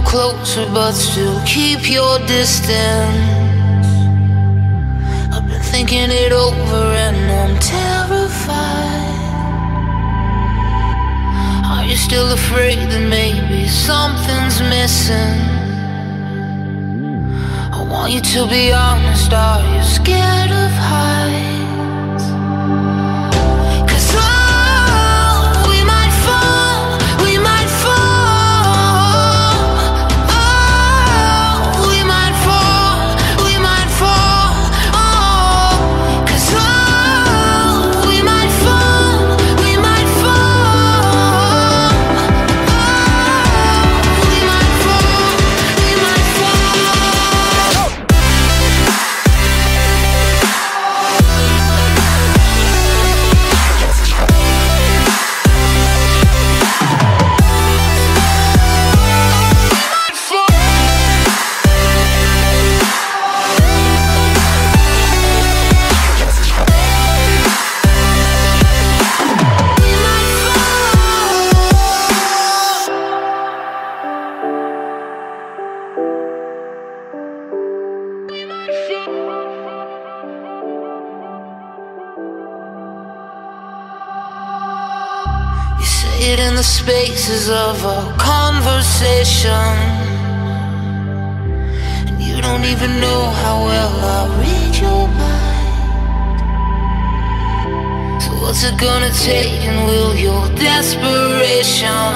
closer, but still keep your distance. I've been thinking it over and I'm terrified. Are you still afraid that maybe something's missing? I want you to be honest, are you scared of heights? You say it in the spaces of a conversation, and you don't even know how well I read your mind. So what's it gonna take, and will your desperation